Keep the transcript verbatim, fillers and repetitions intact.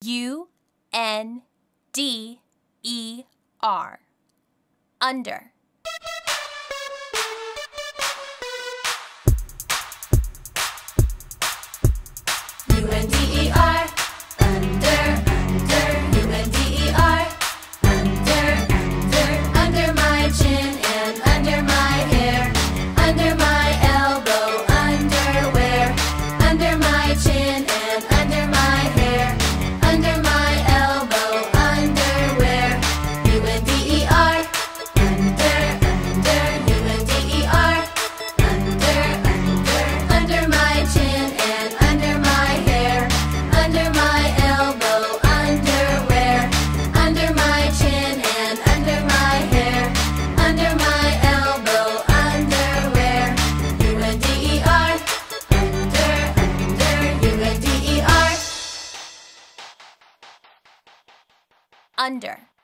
U N D E R. Under. U N D E R, under, under, U N D E R, under, under, under my chin and under my hair, under my elbow, underwear, under my chin and under my hair, under my elbow, underwear, U N D E R, under, under, U N D E R, under, under, under my chin and under my hair, under my elbow, underwear, under my chin and under my hair, under my elbow, underwear, U N D E R, under, under, U N D E R. Under.